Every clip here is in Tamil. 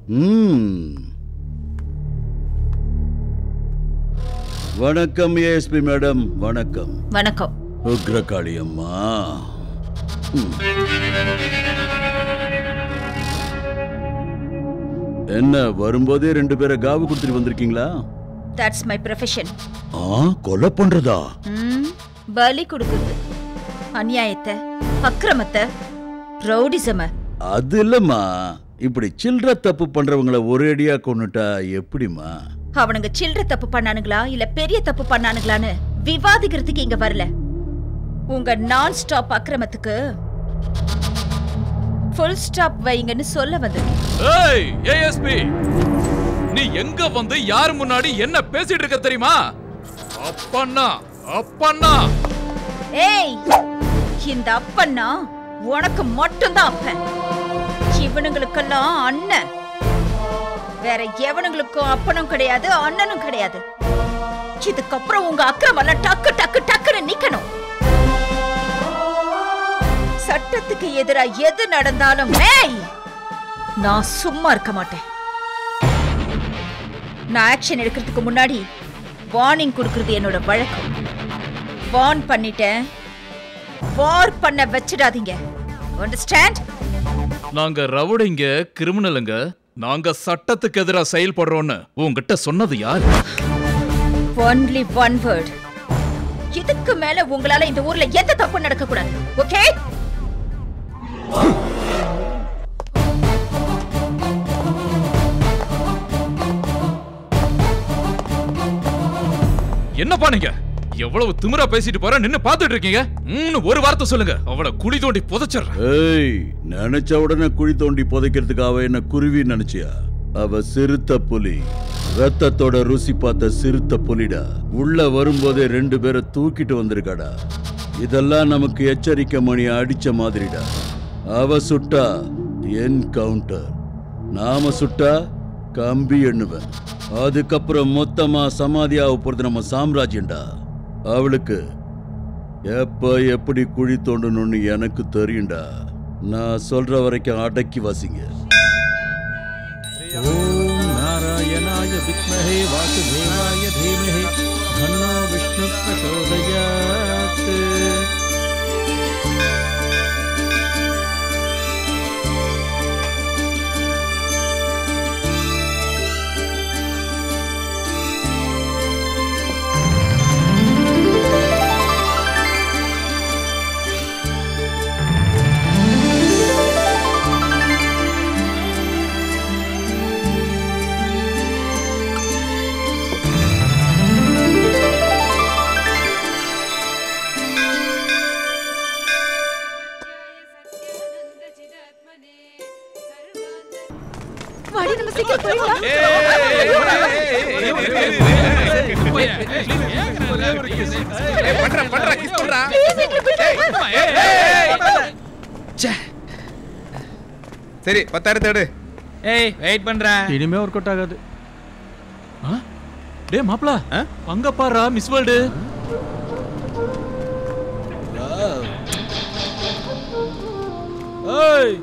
வணக்கம் ஏஎஸ்பி மேடம். வணக்கம். வணக்கம். உக்ரகாளி அம்மா. என்ன வரும்போதே 2 பேரை காவு கொடுத்துட்டு வந்திருக்கீங்களா? That's my profession. கொலை பண்றதா? பலி கொடுக்குறது. அநியாயத்தை, அக்கிரமத்தை, ரவுடிசம. அது இல்லம்மா, இப்படி சில்ற தப்பு பண்றவங்கள ஒரேடியா கொன்னுட்டா எப்படிமா? அவனுங்க சில்ற தப்பு பண்ணானுங்களா இல்ல பெரிய தப்பு பண்ணானுங்களான்னு விவாதிக்கிறதுக்கு இங்க வரல. உங்க நான் ஸ்டாப் அக்கிரமத்துக்கு ஃபுல் ஸ்டாப் வைங்கன்னு சொல்ல வந்திருக்கேன். ஏய் ஏஎஸ்பி, நீ எங்க வந்து யார் முன்னாடி என்ன பேசிட்டு இருக்க தெரியுமா? அப்பண்ணா அப்பண்ணா. ஏய், இந்த அப்பண்ணா உனக்கு மட்டும்தான் அப்பன். இவனுங்களுக்கெல்லாம் அண்ணன். வேற எவனுங்களுக்கும் அப்பனும் கிடையாது, அண்ணனும் கிடையாது. இதுக்கப்புறம் உங்க அக்கிரமெல்லாம் டக்கு டக்கு டக்குன்னு நிக்கணும். சட்டத்துக்கு எதிரா எது நடந்தாலும் நான் சும்மா இருக்க மாட்டேன். நான் ஆக்ஷன் எடுக்கிறதுக்கு முன்னாடி வார்னிங் கொடுக்கிறது என்னோட வழக்கம். வார்ன் பண்ணிட்டேன், வார் பண்ண வச்சிடாதீங்க. அண்டர்ஸ்டாண்ட்? நாங்க ரவுடிங்க, கிரிமினலுங்க. நாங்க சட்டத்துக்கு எதிராக செயல்படுறோம்னு உங்ககிட்ட சொன்னது யார்? Only one word. இதுக்கு மேல உங்களால இந்த ஊர்ல எந்த தப்பு நடக்க கூடாது. ஓகே? என்னப்பா நீங்க எவ்வளவு திமிரா பேசிட்டு போற, நின்னு பாத்துட்டு இருக்கீங்க? ஒரு வார்த்தை சொல்லுங்க, அவளை குழி தோண்டி புதைச்சிடுறேன். ஏய், நினைச்ச உடனே குழி தோண்டி புதைக்கிறதுக்கு அவ என்ன குருவி நினைச்சியா? அவ சிறுத்த புலி, ரத்தத்தோட ருசி பார்த்த சிறுத்த புலிடா. உள்ள வரும்போதே 2 பேரை தூக்கிட்டு வந்திருக்காடா. இதெல்லாம் நமக்கு எச்சரிக்கை மணி அடிச்ச மாதிரிடா. அவ சுட்டா என்கவுண்டர், நாம சுட்டா கம்பி எண்ணுவேன். அதுக்கப்புறம் மொத்தமா சமாதியாக போறது நம்ம சாம்ராஜ்யம்டா. அவளுக்கு எப்ப எப்படி குழி தோண்டணும்னு எனக்கு தெரியும்டா. நான் சொல்ற வரைக்கும் அடக்கி வாசிங்க. ஓம் நாராயணாய வித்மஹே வாசுதேவாய தீமஹி தன்னோ விஷ்ணு பிரசோதயாத். சரி 10,000 எடு. ஏய் வெயிட் பண்றேன். இனிமே ஒர்க் அவுட் ஆகாது. டேய் மாப்ள, அங்க பாரு மிஸ் வேர்ல்ட். ஏய்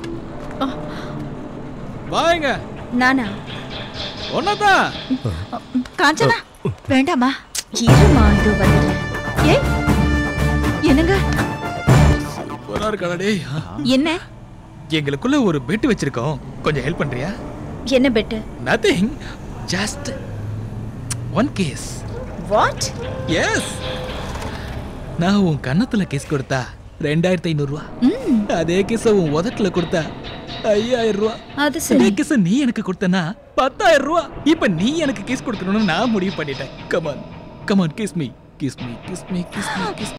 வாங்க. நானா? ஒன்னதான். காஞ்சனா வேண்டாமா? இருமா, இது வந்துடுறேன். ஏய் என்னங்க? சூப்பரா இருக்கடா டேய். என்ன? எங்களுக்குள்ள ஒரு பெட் வச்சிருக்கோம், கொஞ்சம் ஹெல்ப் பண்றியா? என்ன bet? Nothing, just one case. What? Yes, நான் உன் கன்னத்துல கேஸ் கொடுத்தா 2500 ரூபா. அதே கேஸ் உன் உதட்டுல கொடுத்தா 5000 ரூபா. அது சரி. கேஸ் நீ எனக்கு கொடுத்தனா 10000 ரூபா. இப்ப நீ எனக்கு கேஸ் கொடுக்கணும்னு நான் முடிவு பண்ணிட்டேன். Come on come on, kiss me kiss me kiss me kiss me kiss